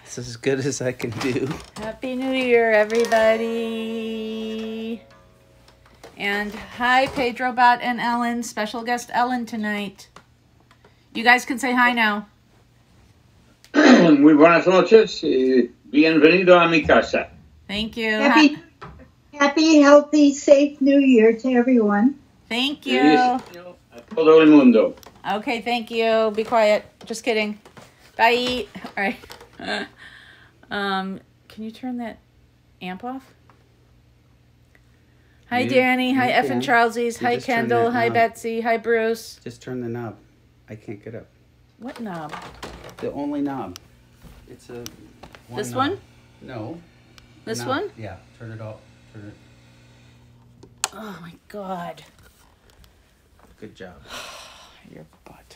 It's as good as I can do. Happy New Year, everybody. And hi, Pedro Bot and Ellen. Special guest Ellen tonight. You guys can say hi now. Muy buenas noches. Bienvenido a mi casa. Thank you. Happy, healthy, safe New Year to everyone. Thank you. Feliz año a todo el mundo. Okay, thank you. Be quiet. Just kidding. Bye. All right. Can you turn that amp off? Hi, Danny. Hi, F and Charlesies. Hi, Kendall. Hi, Betsy. Hi, Bruce. Just turn the knob. I can't get up. What knob? The only knob. It's a This knob. one? No. This knob. one? Yeah. Turn it off. Turn it. Oh my God. Good job. Your butt.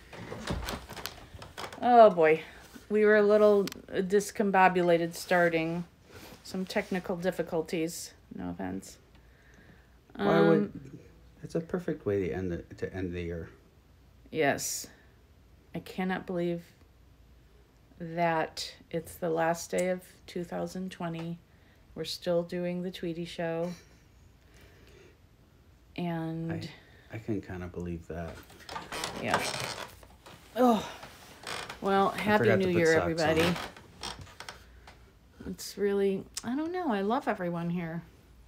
Oh boy. We were a little discombobulated starting. Some technical difficulties. No offense. Why would? It's a perfect way to end the year. Yes. I cannot believe that it's the last day of 2020. We're still doing the Tweedy show. And I can kind of believe that. yeah. Oh. Well, Happy New Year, everybody. On. It's really, I don't know. I love everyone here.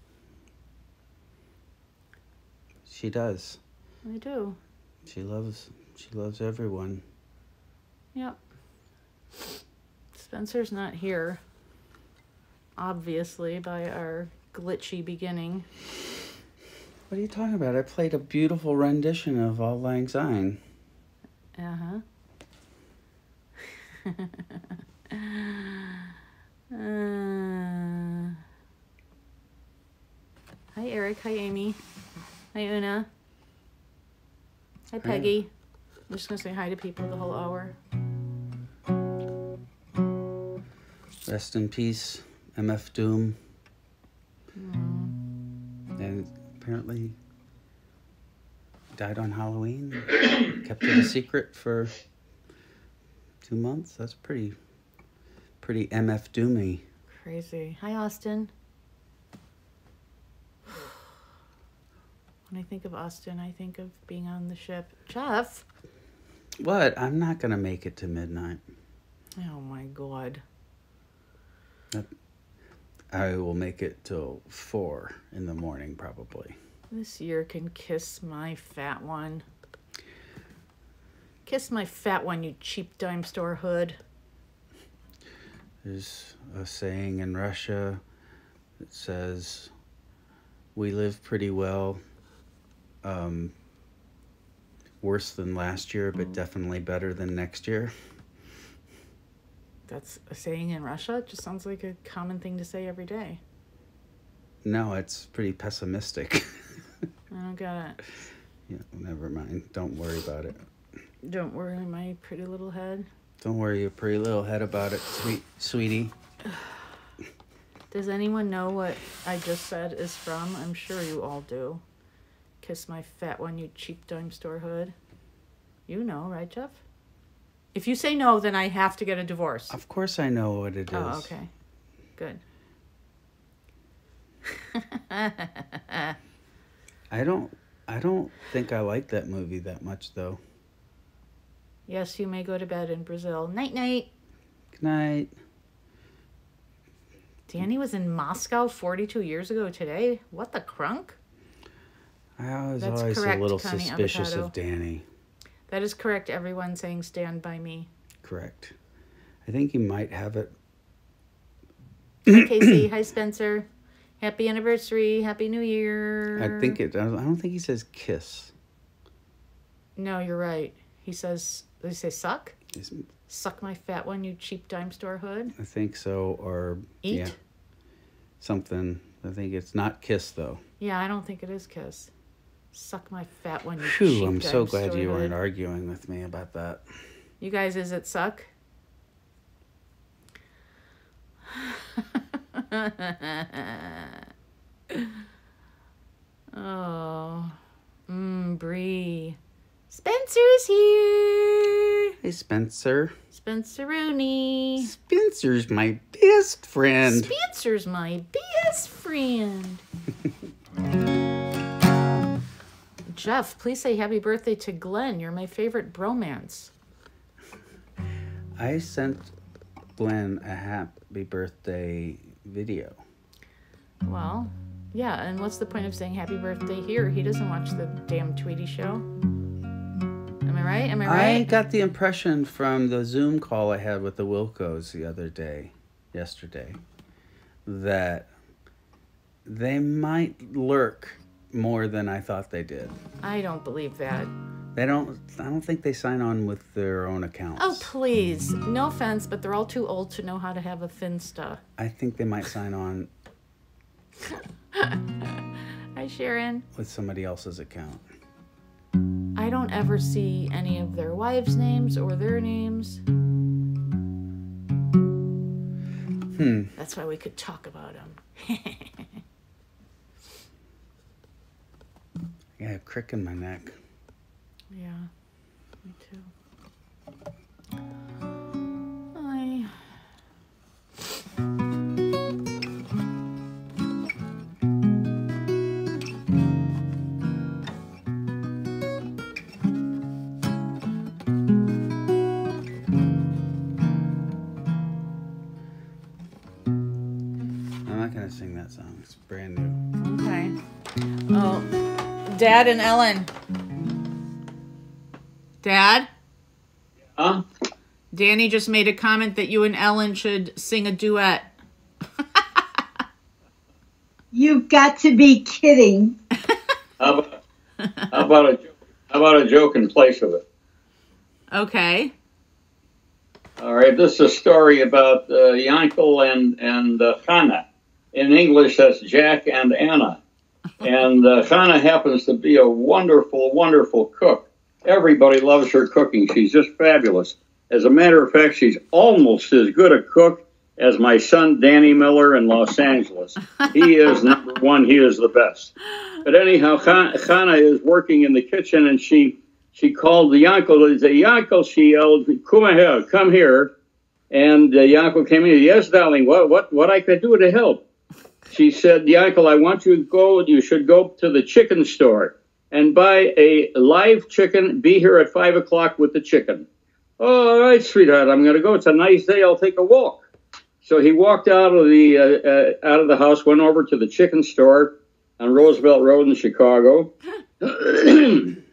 She does. I do. She loves everyone. Yep. Spencer's not here, obviously, by our glitchy beginning. What are you talking about? I played a beautiful rendition of Auld Lang Syne. Uh-huh. Hi, Eric. Hi, Amy. Hi, Una. Hi, Peggy. I'm just going to say hi to people the whole hour. Rest in peace, MF Doom. And apparently died on Halloween. Kept it a secret for 2 months. That's pretty MF Doomy. Crazy. Hi, Austin. When I think of Austin, I think of being on the ship. Jeff. What? I'm not going to make it to midnight. Oh, my God. I will make it till 4 in the morning, probably. This year can kiss my fat one. Kiss my fat one, you cheap dime store hood. There's a saying in Russia that says, we live pretty well. Worse than last year, but definitely better than next year. That's a saying in Russia? It just sounds like a common thing to say every day. No, it's pretty pessimistic. I don't get it. Yeah, never mind. Don't worry about it. Don't worry, my pretty little head. Don't worry your pretty little head about it, sweetie. Does anyone know what I just said is from? I'm sure you all do. Kiss my fat one, you cheap dime store hood. You know, right, Jeff? If you say no, then I have to get a divorce. Of course I know what it is. Oh, okay. Good. I don't think I like that movie that much, though. Yes, you may go to bed in Brazil. Night-night. Good night. Danny was in Moscow 42 years ago today. What the crunk? I was That's always correct, a little Connie suspicious Avocado. of Danny. That is correct, everyone saying stand by me. Correct. I think he might have it. Hi, Casey. Hi, Spencer. Happy anniversary. Happy New Year. I don't think he says kiss. No, you're right. He says, does he say suck? Suck my fat one, you cheap dime store hood. I think so, or... Eat? Yeah, something. I think it's not kiss, though. Yeah, I don't think it is kiss. Suck my fat one, you Phew, cheap I'm dime so glad store you hood. weren't arguing with me about that. You guys, is it suck? Oh. Bree. Spencer's here. Hey, Spencer. Spencer-Rooney. Spencer's my best friend. Spencer's my best friend. Jeff, please say happy birthday to Glenn. You're my favorite bromance. I sent Glenn a happy birthday video. Well, yeah, and what's the point of saying happy birthday here? He doesn't watch the damn Tweedy show. Am I right? I got the impression from the Zoom call I had with the Wilcos yesterday, that they might lurk more than I thought they did. I don't believe that. I don't think they sign on with their own accounts. Oh, please. No offense, but they're all too old to know how to have a Finsta. I think they might sign on Hi, Sharon. with somebody else's account. I don't ever see any of their wives' names or their names. That's why we could talk about them. I have a crick in my neck. Yeah, me too. Hi. I'm not going to sing that song. It's brand new. Okay. Oh, Dad and Ellen. Dad? Huh? Danny just made a comment that you and Ellen should sing a duet. You've got to be kidding. How about a joke in place of it? Okay. All right, this is a story about Yankel and Hannah. In English, that's Jack and Anna. And Hannah happens to be a wonderful, wonderful cook. Everybody loves her cooking. She's just fabulous. As a matter of fact, she's almost as good a cook as my son Danny Miller in Los Angeles. He is number one. He is the best. But anyhow, Hannah is working in the kitchen, and she called the Yankel. Yankel, she yelled, come here. And Yankel came in. Yes, darling, what I could do to help? She said, Yankel, I want you should go to the chicken store and buy a live chicken. Be here at 5 o'clock with the chicken. Oh, all right, sweetheart, I'm going to go. It's a nice day. I'll take a walk. So he walked out of the house, went over to the chicken store on Roosevelt Road in Chicago, and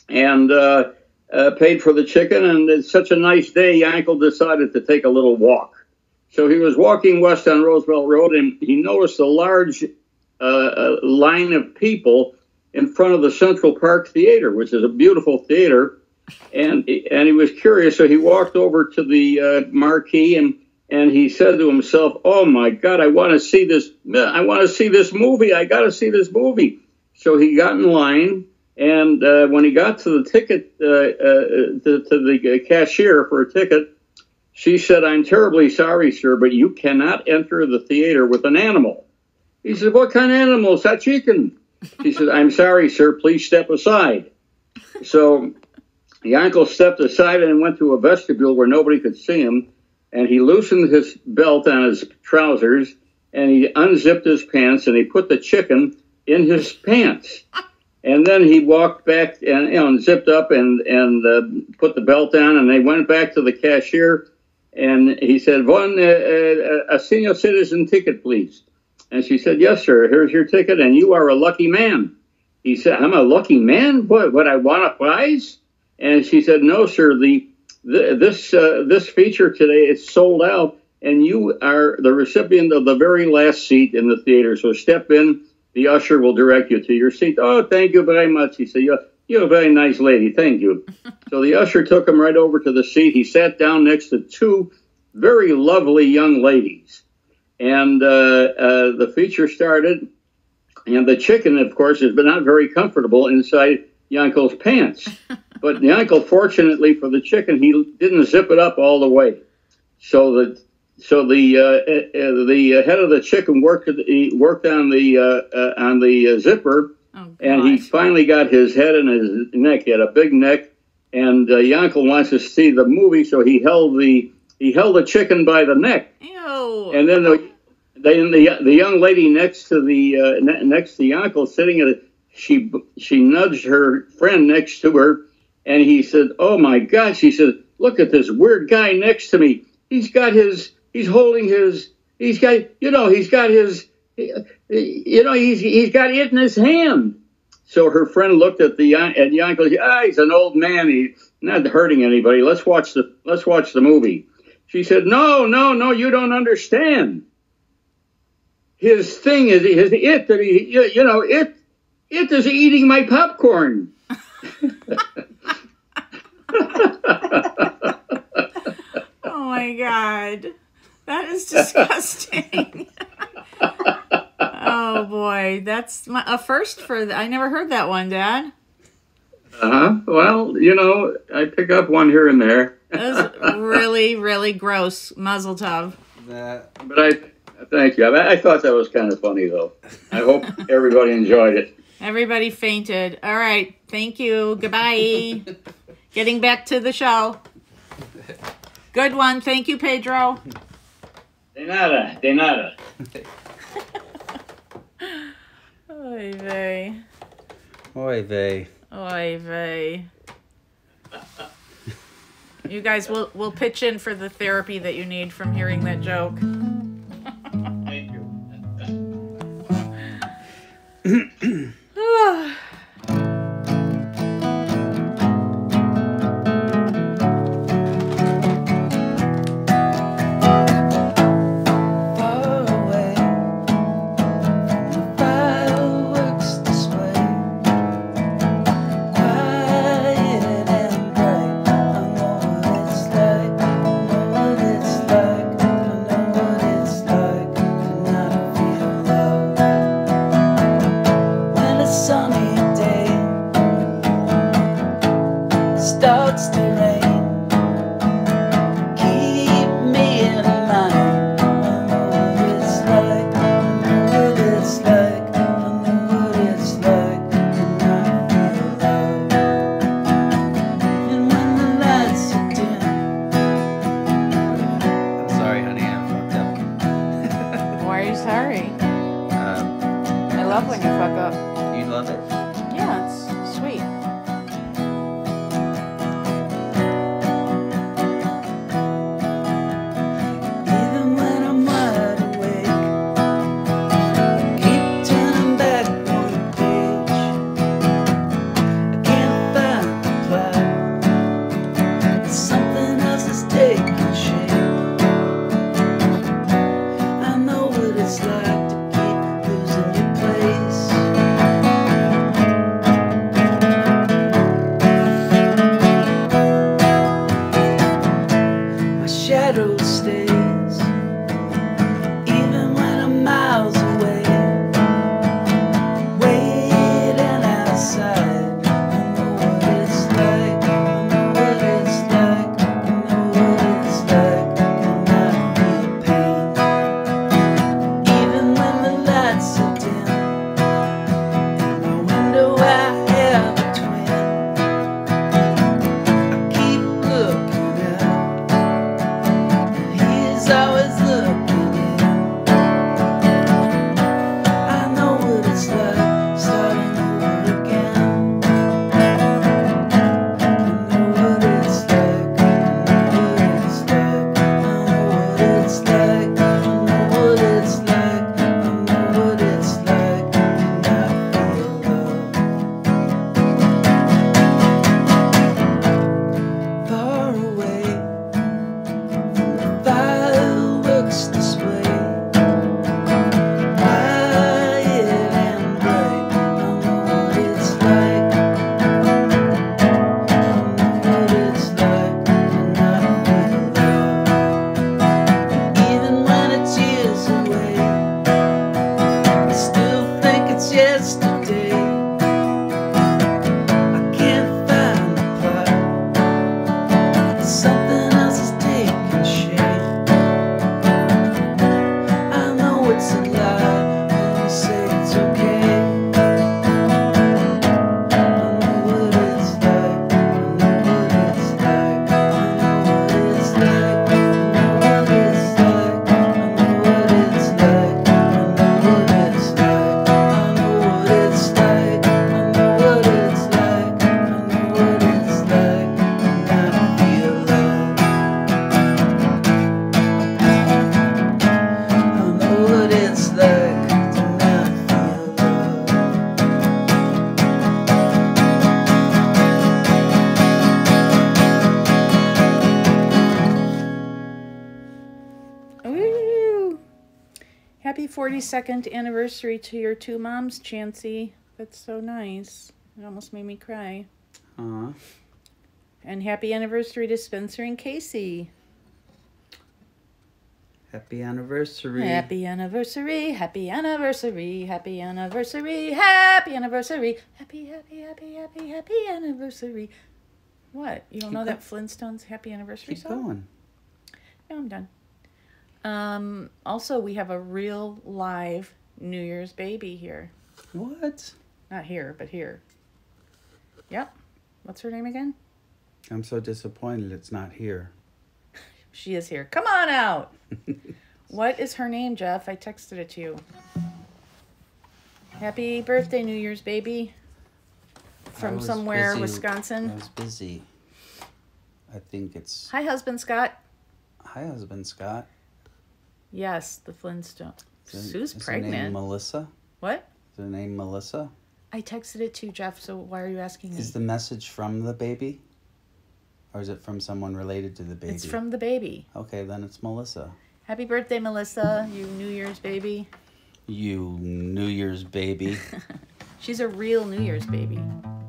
paid for the chicken. And it's such a nice day, Yankel decided to take a little walk. So he was walking west on Roosevelt Road, and he noticed a large line of people in front of the Central Park Theater, which is a beautiful theater. And he was curious, so he walked over to the marquee, and he said to himself, "Oh my God, I want to see this! I want to see this movie! I got to see this movie!" So he got in line, and when he got to the ticket, to the cashier for a ticket, she said, "I'm terribly sorry, sir, but you cannot enter the theater with an animal." He said, "What kind of animal is that? Chicken?" She said, "I'm sorry, sir. Please step aside." So Yankel stepped aside and went to a vestibule where nobody could see him, and he loosened his belt on his trousers, and he unzipped his pants, and he put the chicken in his pants. And then he walked back and zipped up and put the belt on, and they went back to the cashier, and he said, a senior citizen ticket, please. And she said, "Yes, sir, here's your ticket, and you are a lucky man." He said, "I'm a lucky man? What, I want a prize?" And she said, "No, sir, this feature today is sold out, and you are the recipient of the very last seat in the theater. So step in. The usher will direct you to your seat." "Oh, thank you very much." He said, You're a very nice lady. Thank you." So the usher took him right over to the seat. He sat down next to two very lovely young ladies. And the feature started. And the chicken, of course, has been not very comfortable inside Yankel's pants. But Yankel, fortunately for the chicken, he didn't zip it up all the way. So the head of the chicken worked on the zipper, and he finally got his head and his neck. He had a big neck, and Yankel wants to see the movie, so he held the chicken by the neck. Ew. And then the young lady next to Yankel sitting at it, she nudged her friend next to her, and he said, "Oh my God!" She said, "Look at this weird guy next to me. He's got it in his hand." So her friend looked at Yankel. He's an old man. He's not hurting anybody. Let's watch the movie. She said, "No, you don't understand. His thing is it is eating my popcorn." Oh my God, that is disgusting. Oh boy, that's a first I never heard that one, Dad. Well, I pick up one here and there. That was really, really gross. Mazel tov. But thank you. I thought that was kind of funny, though. I hope everybody enjoyed it. Everybody fainted. All right. Thank you. Goodbye. Getting back to the show. Good one. Thank you, Pedro. De nada. Oy vey. Oy vey. Oy vey. You guys will pitch in for the therapy that you need from hearing that joke. Thank you. 42nd anniversary to your two moms, Chancey. That's so nice. It almost made me cry. Aw. And happy anniversary to Spencer and Casey. Happy anniversary. Happy anniversary, happy anniversary, happy anniversary, happy anniversary, happy anniversary. What? You don't know that Flintstones happy anniversary Keep song? going. No, I'm done. Also, we have a real live New Year's baby here. What? Not here, but here. Yep. What's her name again? I'm so disappointed it's not here. She is here. Come on out. What is her name, Jeff? I texted it to you. Happy birthday, New Year's baby. From somewhere, busy. Wisconsin. I was busy. I think it's... Hi, husband Scott. Hi, husband Scott. Yes, the Flintstones. Sue's Is pregnant. her name Melissa? What? Is her name Melissa? I texted it to you, Jeff, so why are you asking me? Is the message from the baby? Or is it from someone related to the baby? It's from the baby. Okay, then it's Melissa. Happy birthday, Melissa, you New Year's baby. You New Year's baby. She's a real New Year's baby.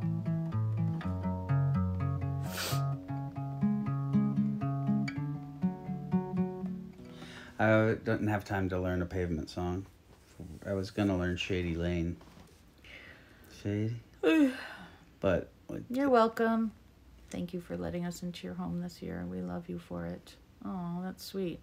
I didn't have time to learn a Pavement song. I was going to learn Shady Lane. Shady? But... You're welcome. Thank you for letting us into your home this year. We love you for it. Oh, that's sweet.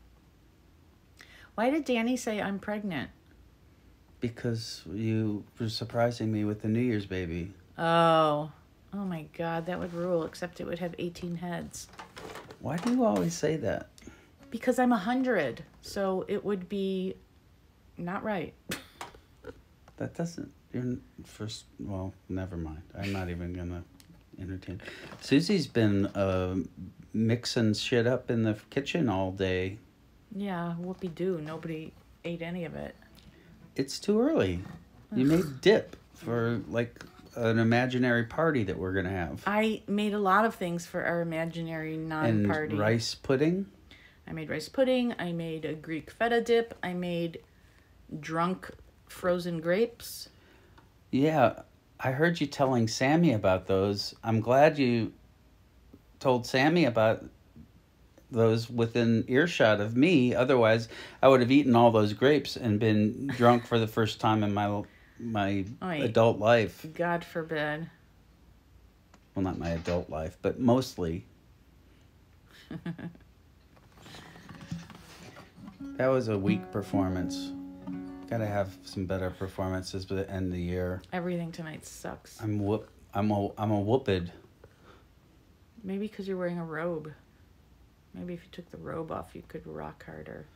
Why did Danny say I'm pregnant? Because you were surprising me with the New Year's baby. Oh my God, that would rule, except it would have 18 heads. Why do you always say that? Because I'm 100, so it would be not right. That doesn't... You're first... Well, never mind. I'm not even going to entertain. Susie's been mixing shit up in the kitchen all day. Yeah, whoopee-doo. Nobody ate any of it. It's too early. You made dip for, like, an imaginary party that we're going to have. I made a lot of things for our imaginary non-party. And rice pudding. I made rice pudding. I made a Greek feta dip. I made drunk frozen grapes. Yeah, I heard you telling Sammy about those. I'm glad you told Sammy about those within earshot of me. Otherwise, I would have eaten all those grapes and been drunk for the first time in my adult life. God forbid. Well, not my adult life, but mostly. That was a weak performance. Gotta have some better performances by the end of the year. Everything tonight sucks. I'm a whooped. Maybe because you're wearing a robe. Maybe if you took the robe off, you could rock harder.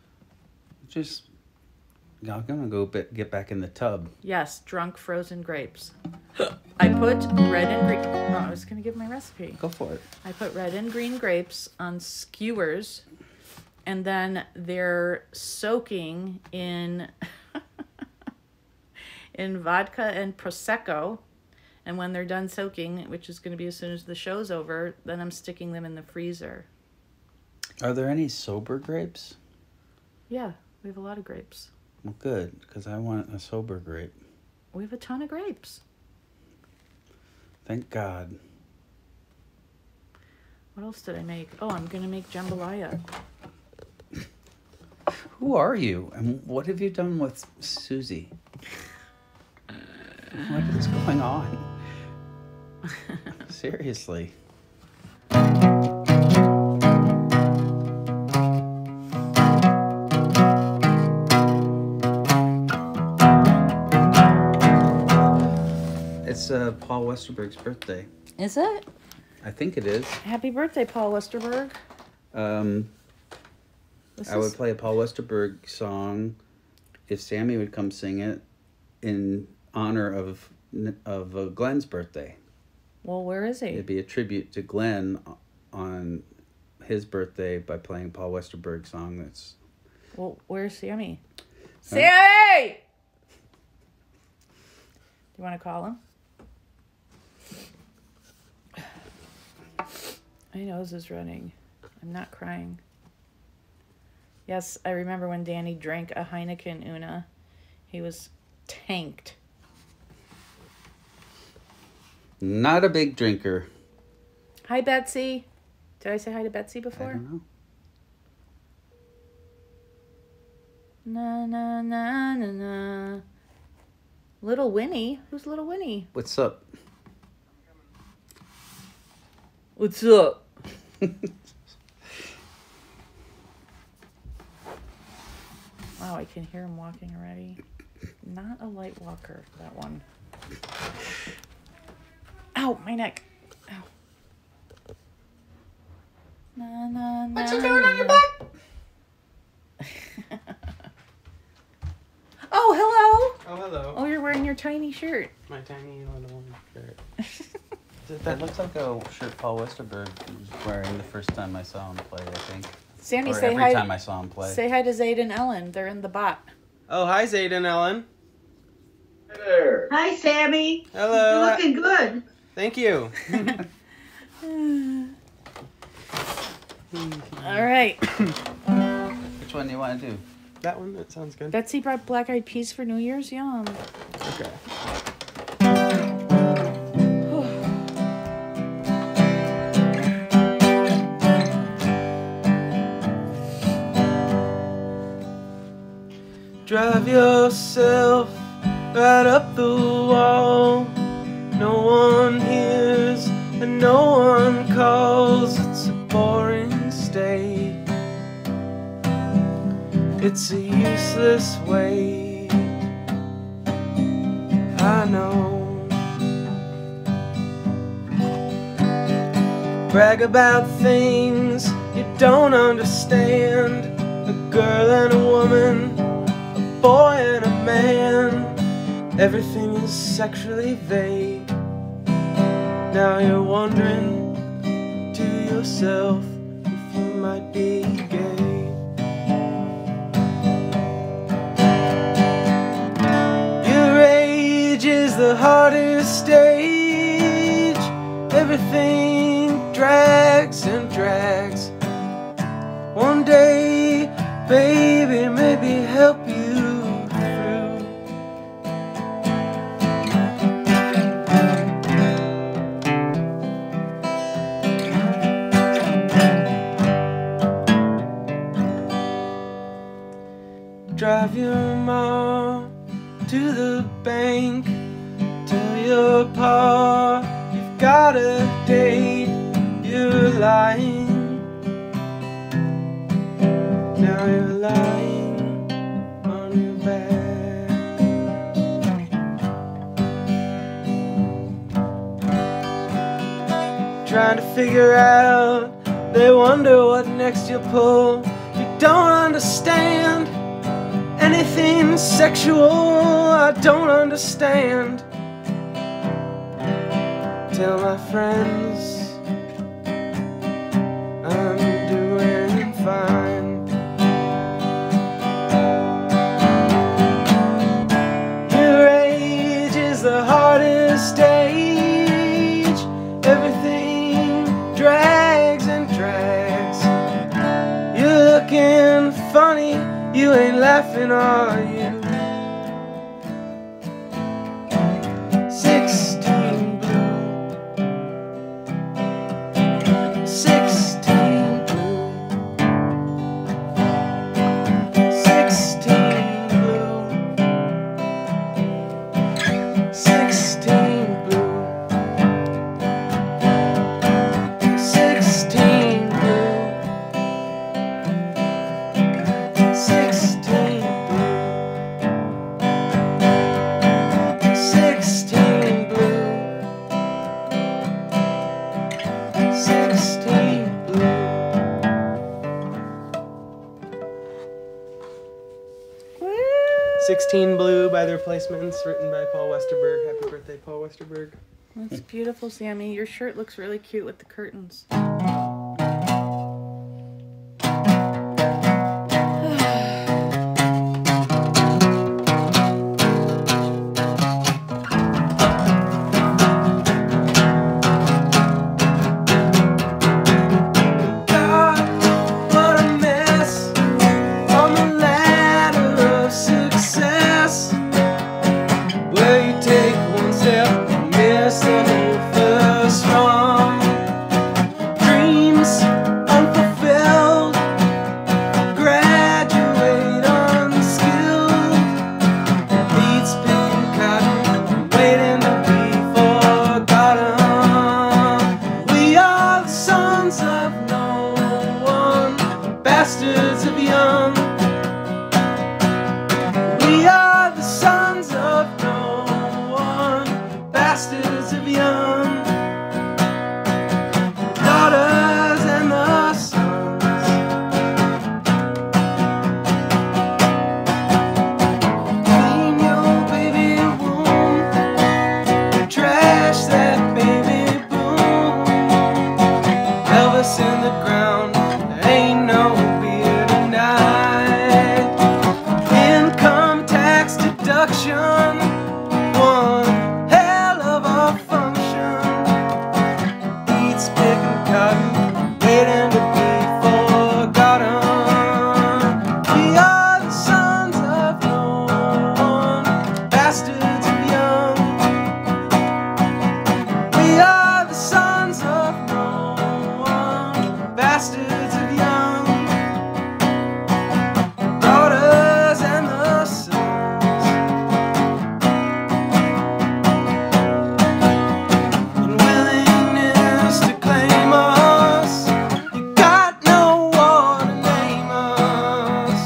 I'm gonna go get back in the tub. Yes, drunk frozen grapes. I put red and green... Oh, I was gonna give my recipe. Go for it. I put red and green grapes on skewers, and then they're soaking in in vodka and Prosecco. And when they're done soaking, which is going to be as soon as the show's over, then I'm sticking them in the freezer. Are there any sober grapes? Yeah, we have a lot of grapes. Well, good, because I want a sober grape. We have a ton of grapes. Thank God. What else did I make? Oh, I'm going to make jambalaya. Who are you? And what have you done with Susie? What is going on? Seriously. It's Paul Westerberg's birthday. Is it? I think it is. Happy birthday, Paul Westerberg. I would play a Paul Westerberg song if Sammy would come sing it in honor of Glenn's birthday. Well, where is he? It'd be a tribute to Glenn on his birthday by playing Paul Westerberg's song. That's... Well, where's Sammy? Sammy! Do you want to call him? My nose is running. I'm not crying. Yes, I remember when Danny drank a Heineken Una. He was tanked. Not a big drinker. Hi, Betsy. Did I say hi to Betsy before? I don't know. Na na na na na. Little Winnie? Who's Little Winnie? What's up? What's up? Wow, I can hear him walking already. Not a light walker, that one. Ow, my neck. Ow. Na, na, na, What you doing on your back? Oh, hello. Oh, hello. Oh, you're wearing your tiny shirt. My tiny little shirt. That looks like a shirt Paul Westerberg was wearing the first time I saw him play, I think. Sammy, Or say every hi. time I saw him play. Say hi to Zayd and Ellen. They're in the bot. Oh, hi, Zayd and Ellen. Hey there. Hi, Sammy. Hello. You're looking good. Thank you. All right. Which one do you want to do? That one, that sounds good. Betsy brought black-eyed peas for New Year's. Yum. Okay. Drive yourself right up the wall. No one hears and no one calls. It's a boring state. It's a useless wait. I know. Brag about things you don't understand. A girl and a woman, a boy and a man. Everything is sexually vague. Now you're wondering to yourself if you might be gay. Your age is the hardest stage. Everything drags and drags. One day, baby, maybe help you through. Drive your mom to the bank. Tell your pa you've got a date. You're lying. Now you're lying on your back. Trying to figure out, they wonder what next you'll pull. You don't understand anything sexual, I don't understand. Tell my friends I'm doing fine. Your age is the hardest stage. Everything drags and drags. You're looking funny, you ain't laughing, are you? 16 blue. 16 blue. 16 blue. 16 blue. 16 blue. 16 blue. 16 blue. 16 blue. 16 Blue by The Replacements, written by Paul Westerberg. Happy birthday, Paul Westerberg. That's beautiful, Sammy. Your shirt looks really cute with the curtains. God, what a mess. bastards of young, daughters and the sons. Clean your baby womb, trash that baby boom. Elvis in the ground, there ain't no beer tonight. Income tax deduction, one hell of a function. Beats picking cotton, waiting to be forgotten. We are the sons of no one, bastards of young. We are the sons of no one, bastards of young, daughters and the sons. Unwillingness to claim us, you got no one to name us.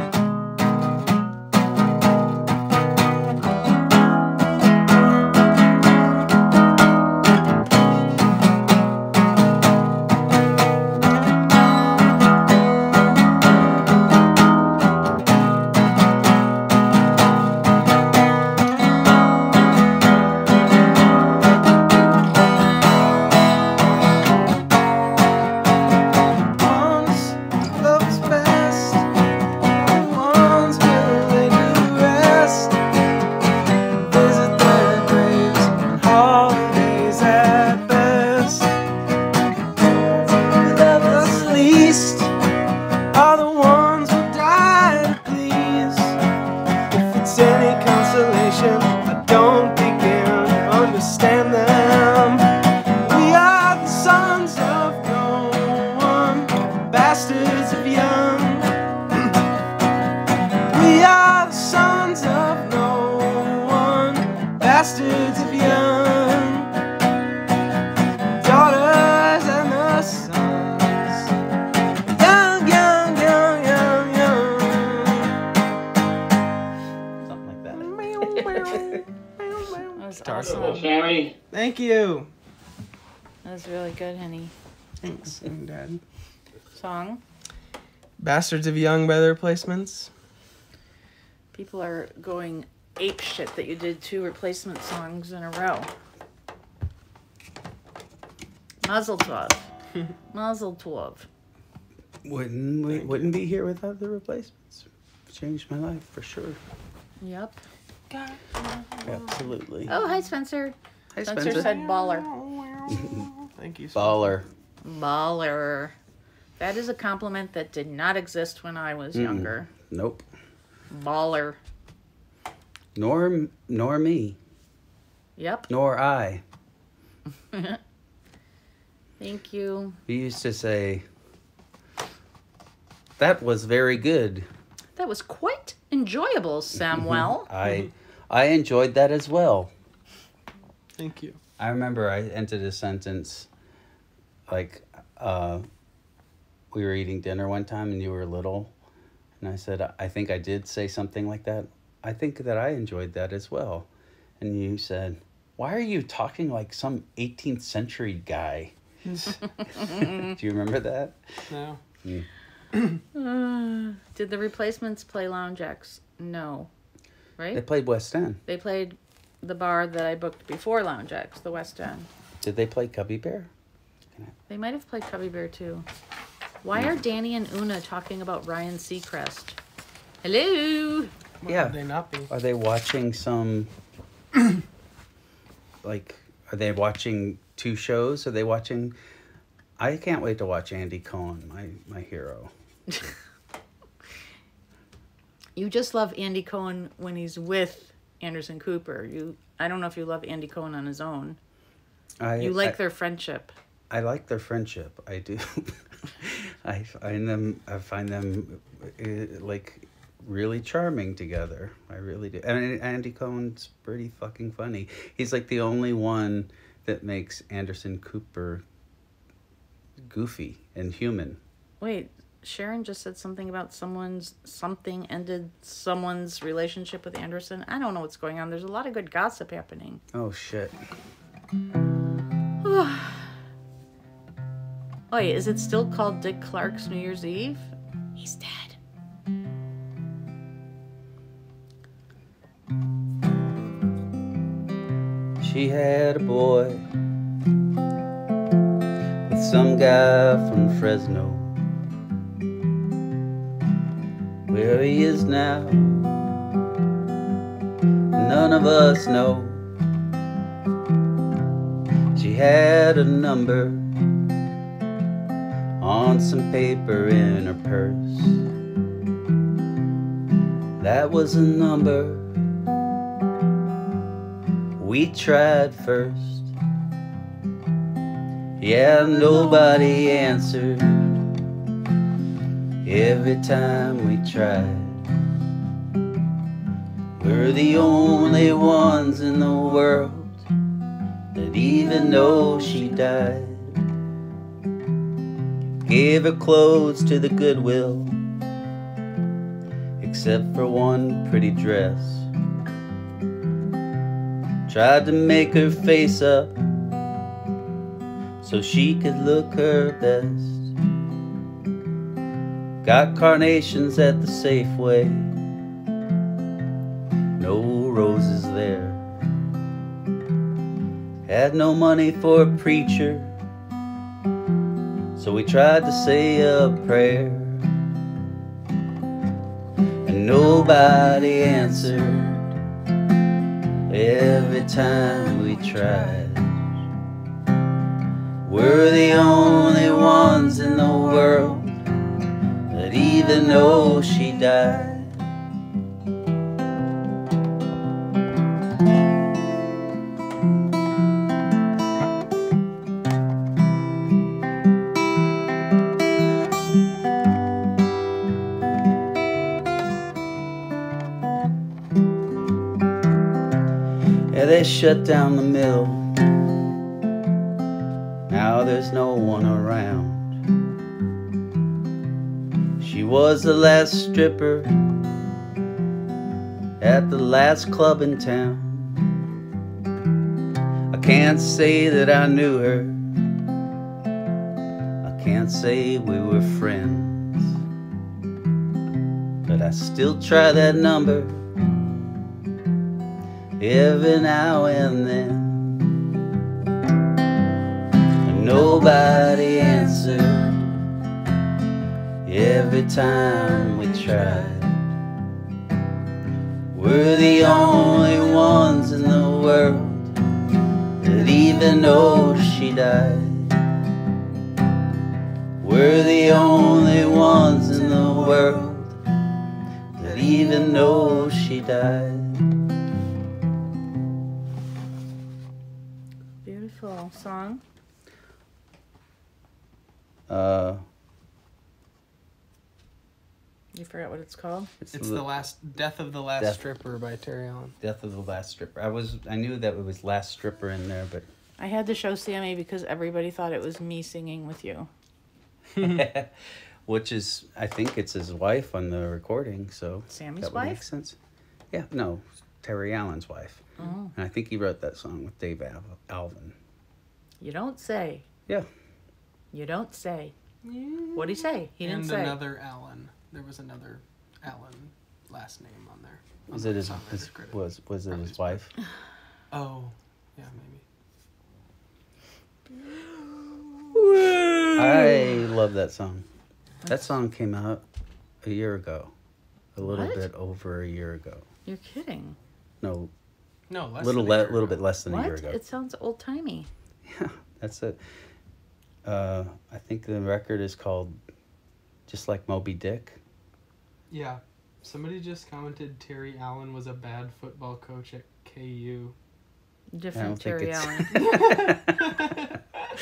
Ones love is best, the ones will lay to rest, visit their graves on holidays at best. Who love us least are the ones who die to please. If it's any consolation, I don't begin to understand them. We are the sons of no one, bastards of young. We are the sons of no one, bastards of young, daughters and the sons. Young, young, young, young, young. Something like that. That was Guitar awesome. solo. Sammy. Thank you. That was really good, honey. Thanks, Dad. Song. Bastards of Young by the Replacements. People are going ape shit that you did 2 replacement songs in a row. Mazel tov. Mazel tov. Wouldn't be here without the replacements. Changed my life for sure. Yep. Absolutely. Oh, hi, Spencer. Hi, Spencer Spencer. said baller. Thank you. Baller. Baller. That is a compliment that did not exist when I was younger. Nope. Baller. Nor me. Yep. Nor I. Thank you. We used to say, that was very good. That was quite enjoyable, Samuel. I enjoyed that as well. Thank you. I remember I entered a sentence like we were eating dinner one time and you were little, and I said, I think I did say something like that. I think that I enjoyed that as well. And you said, why are you talking like some 18th century guy? Do you remember that? No. Did the Replacements play Lounge Acts? No. Right? They played West End. They played the bar that I booked before Lounge Acts, the West End. Did they play Cubby Bear? They might have played Cubby Bear too. Why are Danny and Una talking about Ryan Seacrest? Hello? Yeah. Would they not be? Are they watching some, like, are they watching 2 shows? Are they watching, I can't wait to watch Andy Cohen, my hero. You just love Andy Cohen when he's with Anderson Cooper. I don't know if you love Andy Cohen on his own. You like their friendship. I like their friendship. I do. I find them like really charming together. I really do. And Andy Cohen's pretty fucking funny. He's like the only one that makes Anderson Cooper goofy and human. Wait, Sharon just said something about something ended someone's relationship with Anderson. I don't know what's going on. There's a lot of good gossip happening. Oh shit. Wait, is it still called Dick Clark's New Year's Eve? He's dead. She had a boy with some guy from Fresno. Where he is now, none of us know. She had a number on some paper in her purse. That was a number we tried first. Yeah, nobody answered every time we tried. We're the only ones in the world that even know she died. Gave her clothes to the Goodwill, except for one pretty dress. Tried to make her face up so she could look her best. Got carnations at the Safeway, no roses there. Had no money for a preacher, so we tried to say a prayer. And nobody answered every time we tried. We're the only ones in the world that even know she died. Yeah, they shut down the mill. Now there's no one around. She was the last stripper at the last club in town. I can't say that I knew her. I can't say we were friends. But I still try that number every now and then. And nobody answered every time we tried. We're the only ones in the world that even know she died. We're the only ones in the world that even know she died. Beautiful song. You forgot what it's called? It's the last Death of the Last Stripper by Terry Allen. Death of the Last Stripper. I knew that it was Last Stripper in there, but I had to show Sammy because everybody thought it was me singing with you. which is, I think it's his wife on the recording, so Sammy's that would make wife? sense. Yeah, no, Terry Allen's wife. Oh. And I think he wrote that song with Dave Alvin. You don't say. Yeah. You don't say. What'd he say? He didn't say. And another Allen. There was another Allen last name on there. Was it his wife? Oh, yeah, maybe. I love that song. That song came out a year ago. A little What? bit over a year ago. You're kidding. No, No, less little than a year little ago. bit less than a year What? ago. It sounds old timey. Yeah, that's it. I think the record is called Just Like Moby Dick. Yeah. Somebody just commented Terry Allen was a bad football coach at KU. Different think Terry it's- Allen.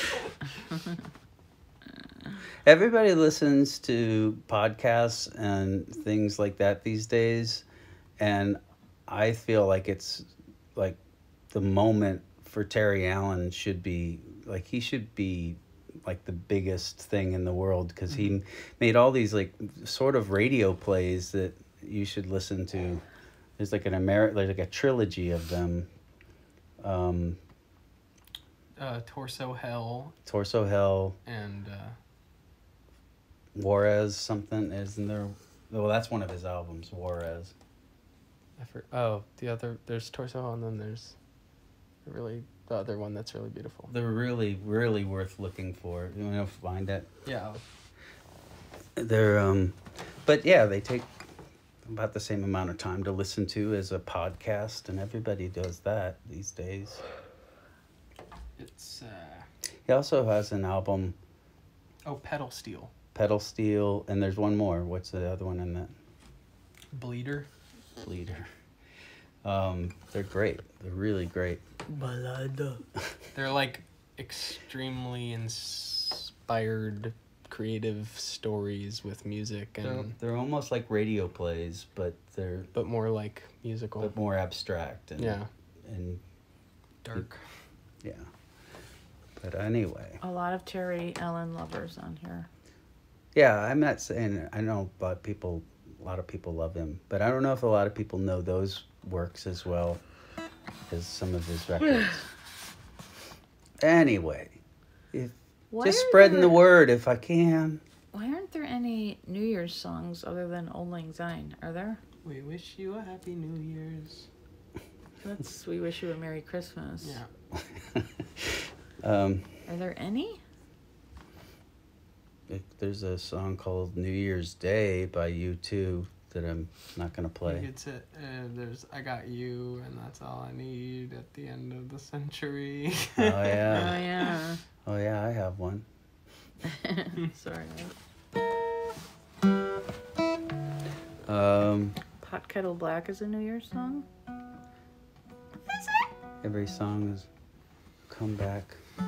Everybody listens to podcasts and things like that these days, and I feel like it's like the moment for Terry Allen should be like he should be like the biggest thing in the world because he made all these like sort of radio plays that you should listen to. There's like there's like a trilogy of them. Torso Hell. Torso Hell. And Juarez something, isn't there? Well, that's one of his albums, Juarez. There's Torso Hell, and then there's the other one that's really beautiful. They're really, really worth looking for. You want to find it? Yeah. They're, but yeah, they take about the same amount of time to listen to as a podcast, and everybody does that these days. It's, He also has an album. Oh, Pedal Steel. Pedal Steel, and there's one more. What's the other one in that? Bleeder. They're great. They're really great. Balada. They're like extremely inspired, creative stories with music, and They're almost like radio plays, but more like musical, but more abstract and and dark. Yeah. But anyway. A lot of Terry Ellen lovers on here. Yeah, I'm not saying I know, but a lot of people love him, but I don't know if a lot of people know those works as well as some of his records. Anyway, just spreading the word if I can. Why aren't there any New Year's songs other than Auld Lang Syne? Are there? We wish you a happy New Year's. We wish you a Merry Christmas. Yeah. Are there any? There's a song called New Year's Day by U2 that I'm not going to play. It's there's I Got You, and That's All I Need at the End of the Century. Oh, yeah. Oh, yeah. Oh, yeah, I have one. Sorry. Pot Kettle Black is a New Year's song? Is it? Every song is come back.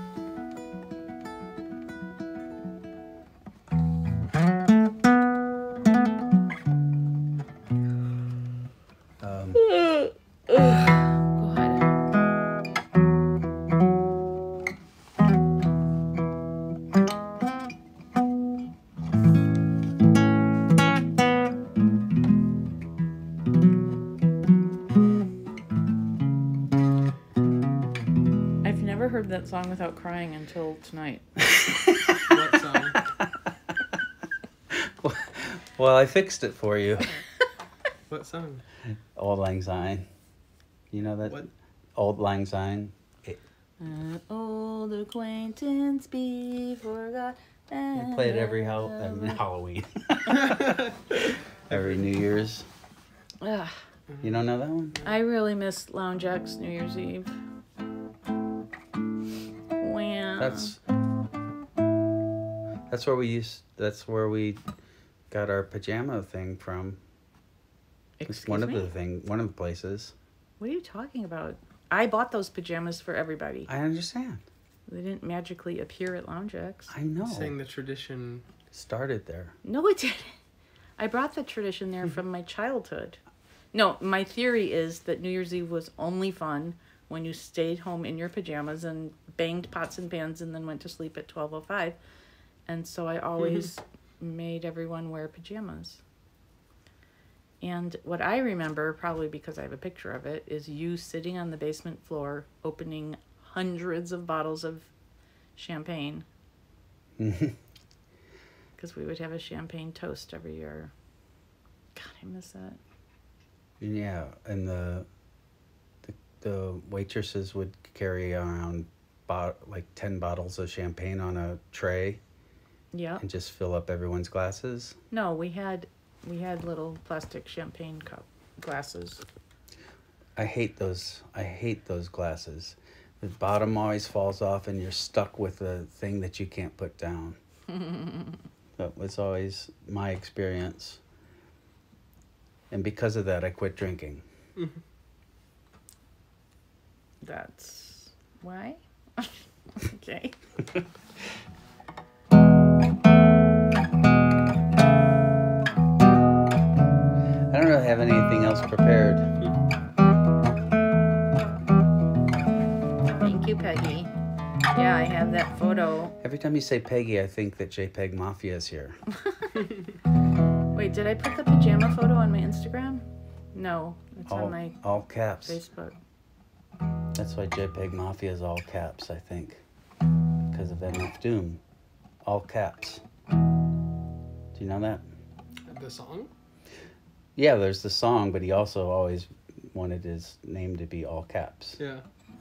That song without crying until tonight. What song? Well, I fixed it for you. What song? Auld Lang Syne. You know that? What? Auld Lang Syne. Old acquaintance be forgot. I play it every Halloween. Every New Year's. Ugh. You don't know that one? I really miss Lounge X New Year's Eve. That's where we got our pajama thing from. It's one of the places. What are you talking about? I bought those pajamas for everybody. I understand. They didn't magically appear at Lounge X. I know. Saying the tradition started there. No, it didn't. I brought the tradition there from my childhood. No, my theory is that New Year's Eve was only fun when you stayed home in your pajamas and banged pots and pans and then went to sleep at 12:05. And so I always made everyone wear pajamas. And what I remember, probably because I have a picture of it, is you sitting on the basement floor opening hundreds of bottles of champagne. Because we would have a champagne toast every year. God, I miss that. Yeah, and the waitresses would carry around like 10 bottles of champagne on a tray. Yeah. And just fill up everyone's glasses. No, we had little plastic champagne glasses. I hate those glasses. The bottom always falls off and you're stuck with a thing that you can't put down. That was always my experience. And because of that, I quit drinking. That's why? Okay. I don't really have anything else prepared. Thank you, Peggy. Yeah, I have that photo. Every time you say Peggy, I think that JPEG Mafia is here. Wait, did I put the pajama photo on my Instagram? No, it's on my all caps. Facebook. That's why JPEG Mafia is all caps, I think. Because of MF Doom. All caps. Do you know that? The song? Yeah, there's the song, but he also always wanted his name to be all caps. Yeah.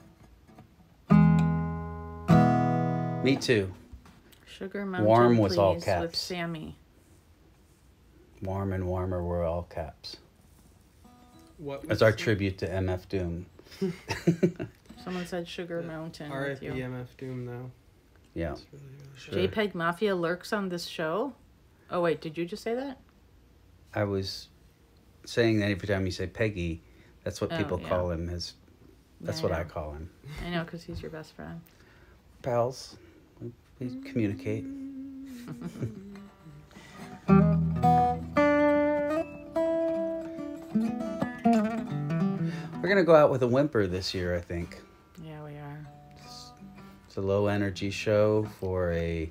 Me too. Sugar Mountain, Warm was please, all with caps. Sammy. Warm and Warmer were all caps. What? As our tribute to MF Doom. Someone said Sugar Mountain with R.I.P. you. MF Doom, though. Yeah. That's really, really Sure. JPEG Mafia lurks on this show? Oh, wait, did you just say that? I was saying that every time you say Peggy, that's what Oh, people yeah. call him. That's Yeah, what I I know. call him. I know, because he's your best friend. Pals. We communicate. We're going to go out with a whimper this year, I think. Yeah, we are. It's a low energy show for a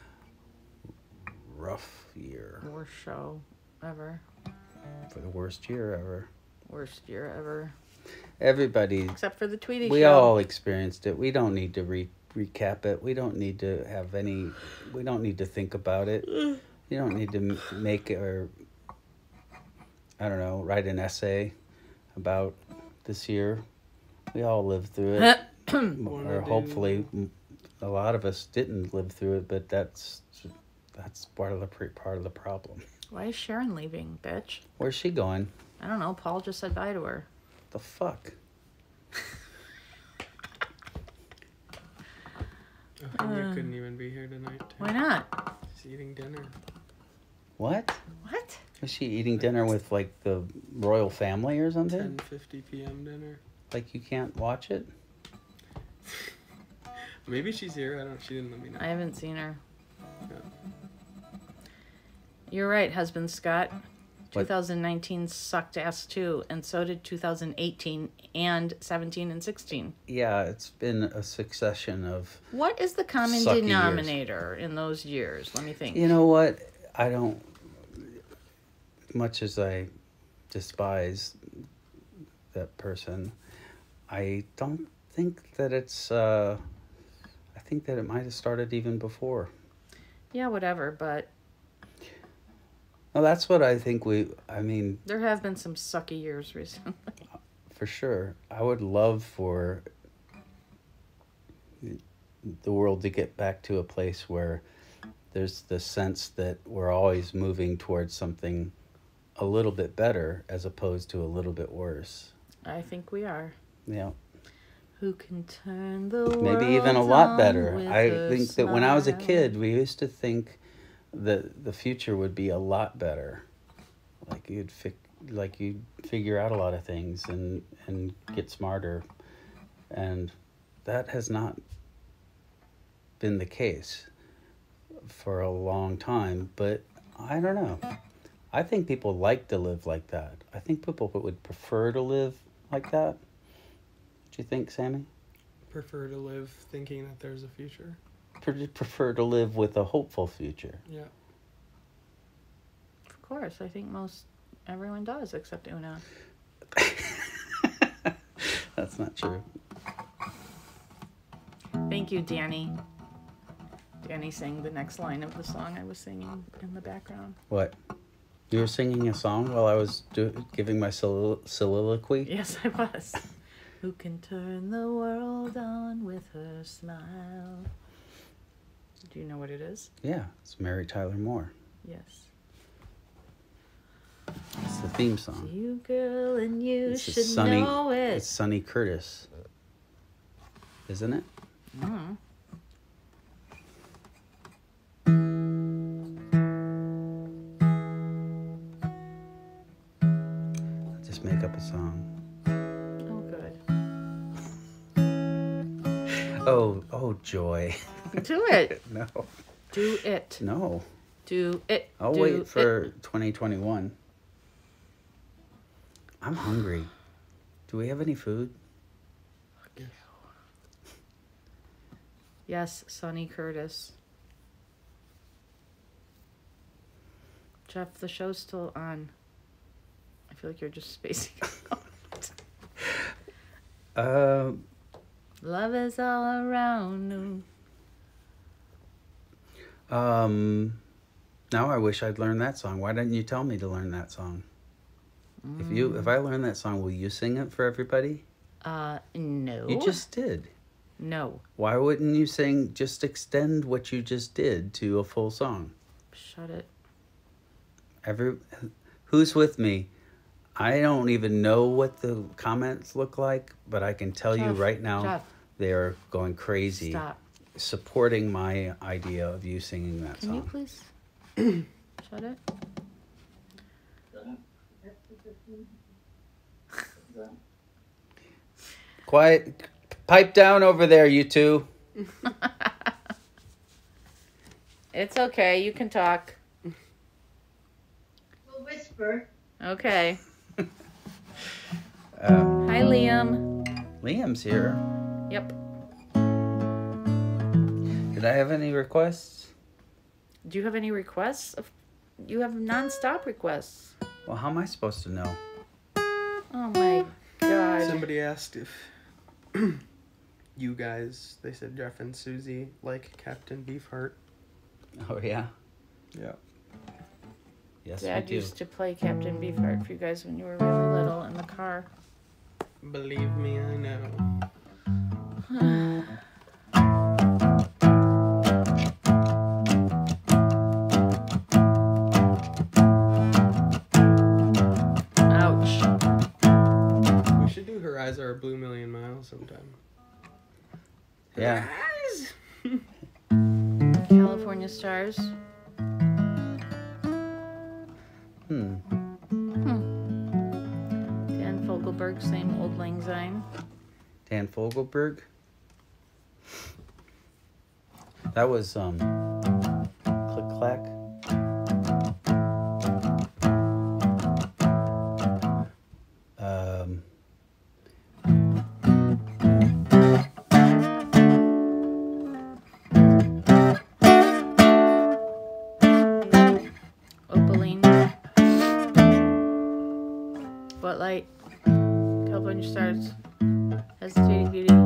rough year. Worst show ever. For the worst year ever. Worst year ever. Everybody, Except for the Tweedy we show. all experienced it. We don't need to recap it. We don't need to have any, we don't need to think about it. You don't need to make it or, I don't know, write an essay about this year. We all lived through it. Or hopefully a lot of us didn't live through it, but that's part of the problem. Why is Sharon leaving, bitch? Where's she going? I don't know. Paul just said bye to her. The fuck? You couldn't even be here tonight. Too. Why not? She's eating dinner. What? What? Was she eating dinner with like the royal family or something? 10:50 p.m. dinner. Like you can't watch it? Maybe she's here. I don't. She didn't let me know. I haven't seen her. Yeah. You're right, husband Scott. What? 2019 sucked ass too, and so did 2018 and 17 and 16. Yeah, it's been a succession of... What is the common Sucky denominator in those years? Let me think. You know what? I don't... Much as I despise that person, I don't think that it's... I think that it might have started even before. Yeah, whatever, but Well, that's what I think there have been some sucky years recently. for sure. I would love for the world to get back to a place where there's the sense that we're always moving towards something a little bit better as opposed to a little bit worse. I think we are. Yeah. Who can turn the world Maybe even a lot on better. with I a think that when I was a smile? kid, we used to think that the future would be a lot better. Like you'd figure out a lot of things and get smarter. And that has not been the case for a long time, but I don't know. I think people like to live like that. I think people would prefer to live like that. Do you think, Sammy? Prefer to live thinking that there's a future. Prefer to live with a hopeful future. Yeah. Of course, I think everyone does, except Una. That's not true. Thank you, Danny. Danny sang the next line of the song I was singing in the background. What? You were singing a song while I was giving my soliloquy? Yes, I was. Who can turn the world on with her smile? Do you know what it is? Yeah, it's Mary Tyler Moore. Yes. It's the theme song. You girl, and you It's should know it. It's Sonny Curtis, isn't it? Mm. Just make up a song. Oh, good. Oh, joy. Do it. No. Do it. No. Do it. I'll Do wait for it. 2021. I'm hungry. Do we have any food? Yes, Sonny Curtis. Jeff, the show's still on. I feel like you're just spacing out. Love is all around you. Now I wish I'd learned that song. Why didn't you tell me to learn that song? If I learn that song, will you sing it for everybody? No. You just did. No. Why wouldn't you just extend what you just did to a full song? Shut it. Who's with me? I don't even know what the comments look like, but I can tell you right now, they're going crazy. Stop. Supporting my idea of you singing that song. Can you please shut it? Quiet. Pipe down over there, you two. It's okay. You can talk. We'll whisper. Okay. Hi, Liam. Liam's here. Yep. Did I have any requests? Do you have any requests? You have non-stop requests. Well, how am I supposed to know? Oh my God. Somebody asked if you guys, they said Jeff and Susie, like Captain Beefheart. Oh, yeah? Yeah. Yes, Dad we do. used to play Captain Beefheart for you guys when you were really little in the car. Believe me, I know. Ouch. We should do Her Eyes Are a Blue Million Miles sometime. Yeah. California Stars. Dan Fogelberg, same old lang syne. Dan Fogelberg. That was Click Clack. Opaline. Spotlight. California Stars. Hesitating Beauty.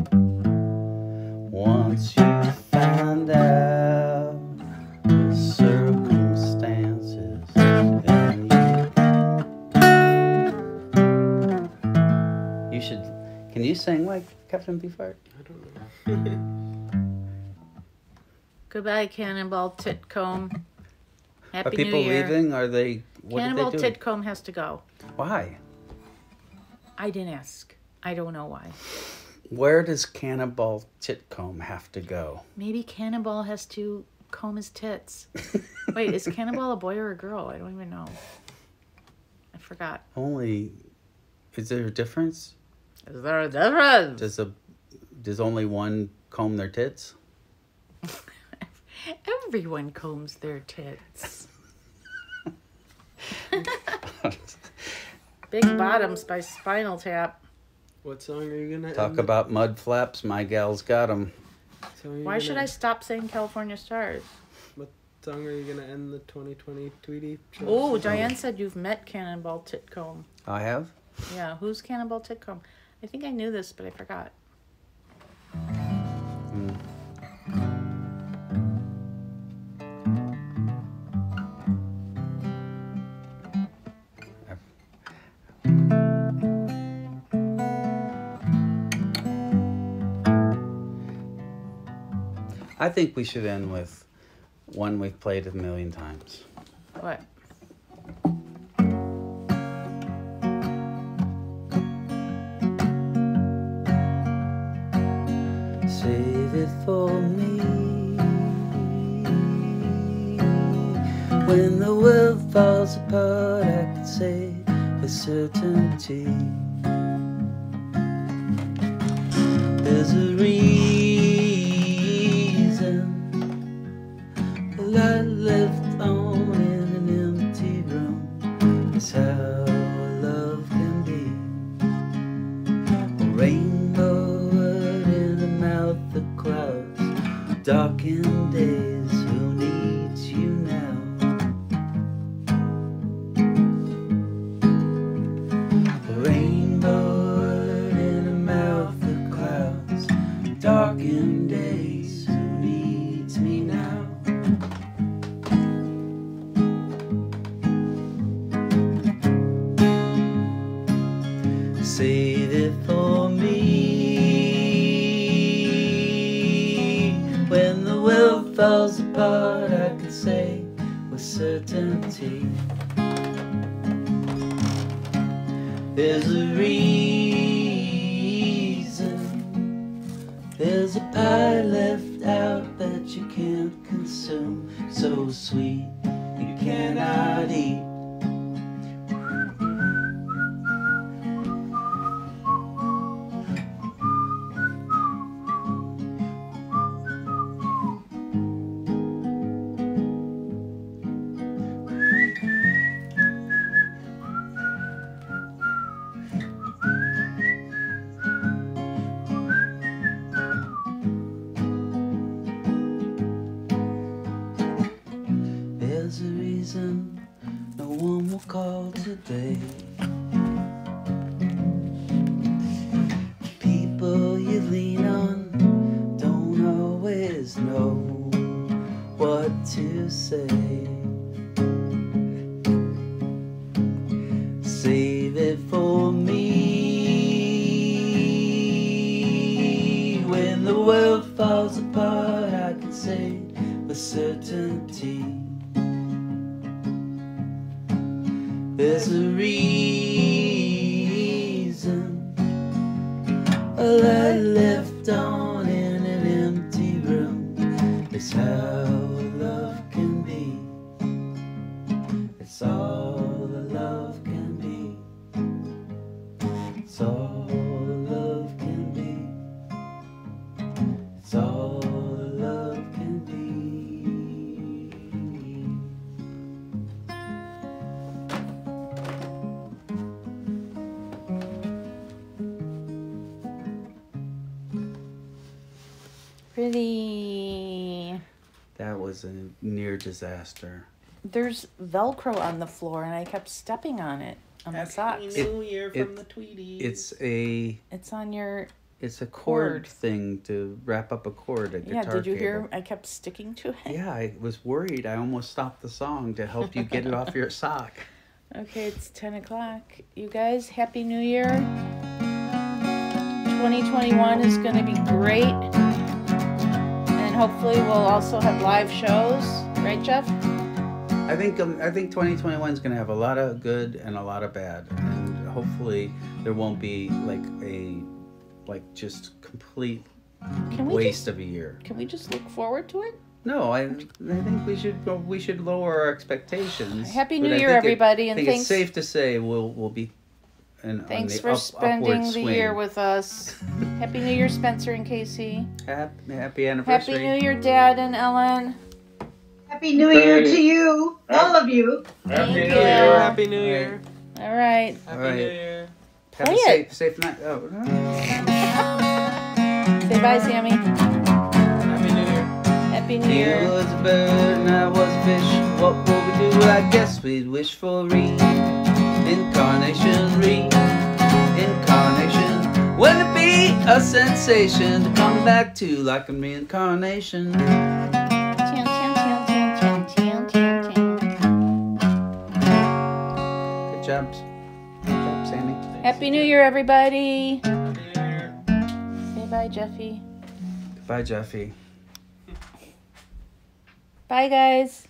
Once you find out the circumstances and you should. Can you sing like Captain Beefheart? I don't know. Goodbye, Cannonball Titcomb. Happy Are people New Year. leaving? Are they? What Cannonball are they doing? Titcomb has to go. Why? I didn't ask. I don't know why. Where does Cannonball Titcomb have to go? Maybe Cannonball has to comb his tits. Wait, is Cannonball a boy or a girl? I don't even know. I forgot. Is there a difference? Is there a difference? Does only one comb their tits? Everyone combs their tits. Big Bottoms by Spinal Tap. What song are you gonna Talk end about mud flaps, my gal's got 'em. Why should I stop saying California Stars? What song are you gonna end the 2020 Tweedy show? Oh, Diane said you've met Cannonball Titcomb. I have? Yeah, who's Cannonball Titcomb? I think I knew this, but I forgot. I think we should end with one we've played a million times. What? Save it for me when the world falls apart. I can say with certainty there's a reason a light left on in an empty room is how love can be. A rainbow in the mouth of clouds, darkened days. Who needs you now? A rainbow in the mouth of clouds, falls apart, I can say with certainty. There's a reason. There's a pie left out that you can't consume, so sweet you cannot eat. There's a reason no one will call today. People you lean on don't always know what to say. Save it for me. When the world falls apart, I can say with certainty. There's a reason. A light left on in an empty room is how love can be. It's all the love can be. It's all the love can be. It's all the love can be. Pretty. That was a near disaster. There's Velcro on the floor, and I kept stepping on it on the socks. New Year from the Tweedy. It's on your. a cord Cord. thing to wrap up a cord, a guitar Yeah, did you cable. hear? I kept sticking to it. Yeah, I was worried. I almost stopped the song to help you get it off your sock. Okay, it's 10 o'clock. You guys, Happy New Year. 2021 is going to be great. And hopefully we'll also have live shows. Right, Jeff? I think 2021 is going to have a lot of good and a lot of bad, and hopefully there won't be just complete waste of a year. Can we just look forward to it? No, I think we should lower our expectations. Happy But New I Year, think everybody, I and think thanks. it's safe to say we'll be. Thanks on the for spending upward the swing. year with us. Happy New Year, Spencer and Casey. Happy anniversary. Happy New Year, Dad and Ellen. Happy New Year to you, all of you. Thank you. Happy New Year. All right. Happy All right. New Year. Have Play a it. safe night. Oh. Say bye, Sammy. Happy New Year. Happy New He Year. was a bird and I was a fish. What will we do? I guess we'd wish for reincarnation. Reincarnation. Wouldn't it be a sensation to come back to like a reincarnation? Good job, Sammy. Happy New Year, everybody. Happy New Year. Say bye, Jeffy. Goodbye, Jeffy. Bye, guys.